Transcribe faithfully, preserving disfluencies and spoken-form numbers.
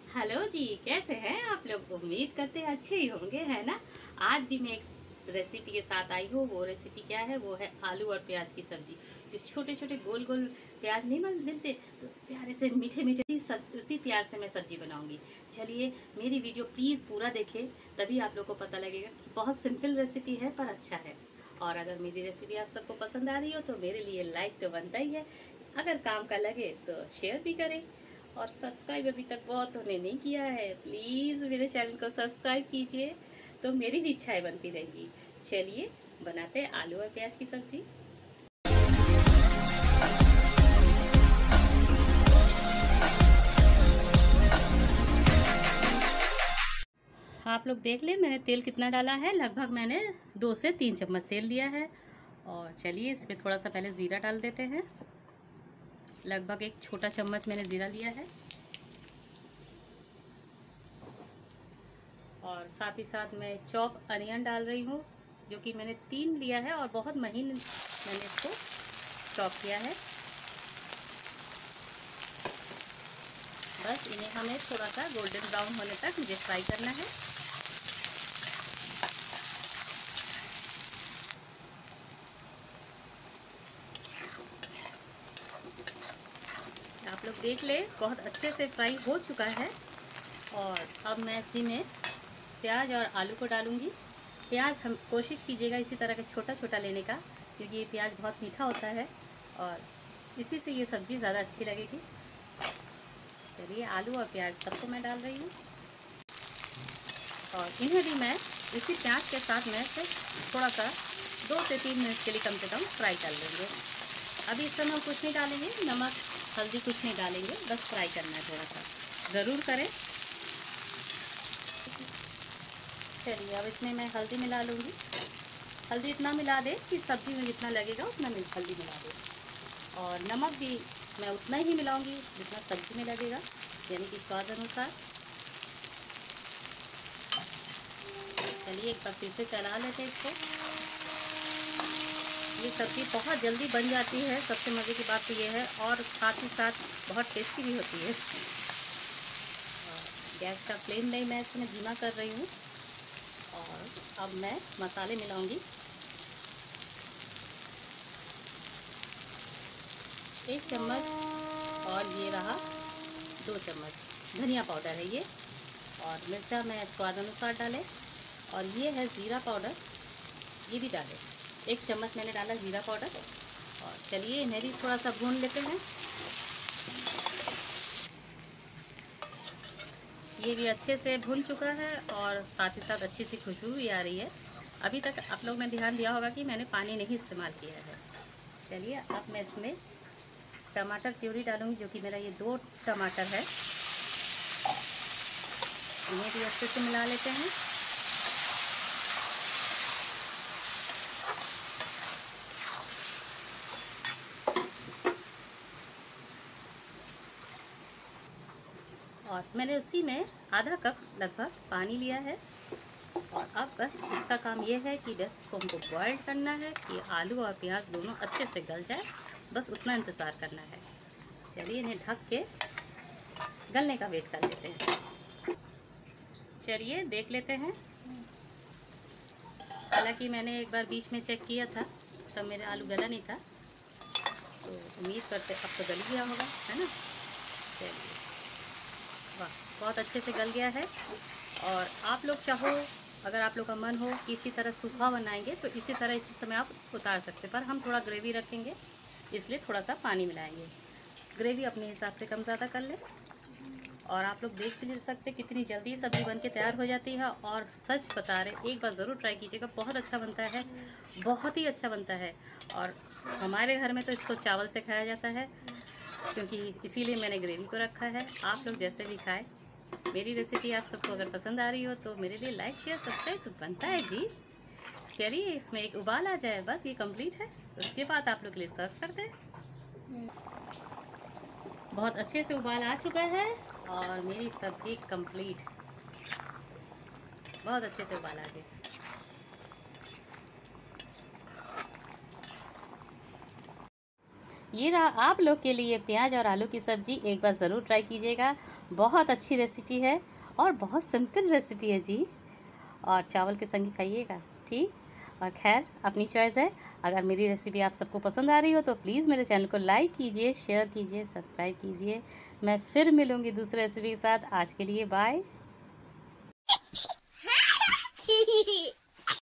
Hello जी, कैसे हैं आप लोग? उम्मीद करते हैं अच्छे ही होंगे, है ना। आज भी मैं एक रेसिपी के साथ आई हूँ। वो रेसिपी क्या है? वो है आलू और प्याज की सब्जी। जो छोटे छोटे गोल गोल प्याज नहीं मिल- मिलते, तो प्यारे से मीठे मीठे सब उसी प्याज से मैं सब्जी बनाऊंगी। चलिए, मेरी वीडियो प्लीज़ पूरा देखें, तभी आप लोग को पता लगेगा कि बहुत सिंपल रेसिपी है पर अच्छा है। और अगर मेरी रेसिपी आप सबको पसंद आ रही हो तो मेरे लिए लाइक तो बनता ही है। अगर काम का लगे तो शेयर भी करें। और सब्सक्राइब अभी तक बहुतों ने नहीं किया है, प्लीज़ मेरे चैनल को सब्सक्राइब कीजिए, तो मेरी भी इच्छाएं बनती रहेंगी। चलिए, बनाते हैं आलू और प्याज की सब्जी। आप लोग देख लें मैंने तेल कितना डाला है। लगभग मैंने दो से तीन चम्मच तेल लिया है। और चलिए, इसमें थोड़ा सा पहले ज़ीरा डाल देते हैं। लगभग एक छोटा चम्मच मैंने ज़ीरा लिया है। और साथ ही साथ मैं चॉप अनियन डाल रही हूँ, जो कि मैंने तीन लिया है और बहुत महीन मैंने इसको चॉप किया है। बस इन्हें हमें थोड़ा सा गोल्डन ब्राउन होने तक मुझे फ्राई करना है। आप लोग देख ले, बहुत अच्छे से फ्राई हो चुका है। और अब मैं इसी में प्याज और आलू को डालूंगी। प्याज हम कोशिश कीजिएगा इसी तरह का छोटा छोटा लेने का, क्योंकि ये प्याज बहुत मीठा होता है और इसी से ये सब्ज़ी ज़्यादा अच्छी लगेगी। चलिए, आलू और प्याज सबको मैं डाल रही हूँ और इन्हें भी मैं इसी प्याज के साथ में से थोड़ा सा दो से तीन मिनट के लिए कम से कम फ्राई कर लेंगे। अभी इस समय हम कुछ नहीं डालेंगे, नमक हल्दी कुछ नहीं डालेंगे, बस फ्राई करना है। थोड़ा सा ज़रूर करें। चलिए, अब इसमें मैं हल्दी मिला लूँगी। हल्दी इतना मिला दें कि सब्ज़ी में जितना लगेगा उतना हल्दी मिला दें। और नमक भी मैं उतना ही मिलाऊंगी जितना सब्ज़ी में लगेगा, यानी कि स्वाद अनुसार। चलिए, एक बार फिर से चला लेते हैं इसको। ये सब्ज़ी बहुत जल्दी बन जाती है, सबसे मज़े की बात तो ये है, और साथ ही साथ बहुत टेस्टी भी होती है। गैस का फ्लेम नहीं मैं इसमें धीमा कर रही हूँ। और अब मैं मसाले मिलाऊंगी। एक चम्मच, और ये रहा दो चम्मच धनिया पाउडर है ये। और मिर्चा मैं स्वाद अनुसार डालें। और ये है ज़ीरा पाउडर, ये भी डालें। एक चम्मच मैंने डाला ज़ीरा पाउडर। और चलिए, इन्हें भी थोड़ा सा भून लेते हैं। ये भी अच्छे से भुन चुका है और साथ ही साथ अच्छी सी खुशबू भी आ रही है। अभी तक आप लोग ने ध्यान दिया होगा कि मैंने पानी नहीं इस्तेमाल किया है। चलिए, अब मैं इसमें टमाटर प्यूरी डालूंगी, जो कि मेरा ये दो टमाटर है। इन्हें भी अच्छे से मिला लेते हैं। और मैंने उसी में आधा कप लगभग पानी लिया है। और अब बस इसका काम ये है कि बस इसको हमको बॉयल करना है कि आलू और प्याज दोनों अच्छे से गल जाए, बस उतना इंतज़ार करना है। चलिए, इन्हें ढक के गलने का वेट कर लेते हैं। चलिए, देख लेते हैं। हालांकि मैंने एक बार बीच में चेक किया था, तब मेरे आलू गला नहीं था, तो उम्मीद करते अब तो गल गया होगा, है ना। चलिए, वाह, बहुत अच्छे से गल गया है। और आप लोग चाहो, अगर आप लोग का मन हो कि इसी तरह सूखा बनाएंगे तो इसी तरह इसी समय आप उतार सकते, पर हम थोड़ा ग्रेवी रखेंगे इसलिए थोड़ा सा पानी मिलाएंगे। ग्रेवी अपने हिसाब से कम ज़्यादा कर लें। और आप लोग देख भी सकते कितनी जल्दी सब्ज़ी बन के तैयार हो जाती है। और सच बता रहे, एक बार ज़रूर ट्राई कीजिएगा, बहुत अच्छा बनता है, बहुत ही अच्छा बनता है। और हमारे घर में तो इसको चावल से खाया जाता है, क्योंकि इसीलिए मैंने ग्रेवी को रखा है। आप लोग जैसे भी खाएं। मेरी रेसिपी आप सबको अगर पसंद आ रही हो तो मेरे लिए लाइक शेयर सब्सक्राइब तो बनता है जी। चलिए, इसमें एक उबाल आ जाए, बस ये कंप्लीट है। उसके बाद आप लोग के लिए सर्व करते हैं। बहुत अच्छे से उबाल आ चुका है और मेरी सब्जी कंप्लीट, बहुत अच्छे से उबाल आ गया। ये रहा आप लोग के लिए प्याज और आलू की सब्ज़ी। एक बार ज़रूर ट्राई कीजिएगा, बहुत अच्छी रेसिपी है और बहुत सिंपल रेसिपी है जी। और चावल के संग खाइएगा, ठीक। और खैर अपनी चॉइस है। अगर मेरी रेसिपी आप सबको पसंद आ रही हो तो प्लीज़ मेरे चैनल को लाइक कीजिए, शेयर कीजिए, सब्सक्राइब कीजिए। मैं फिर मिलूँगी दूसरे रेसिपी के साथ। आज के लिए बाय।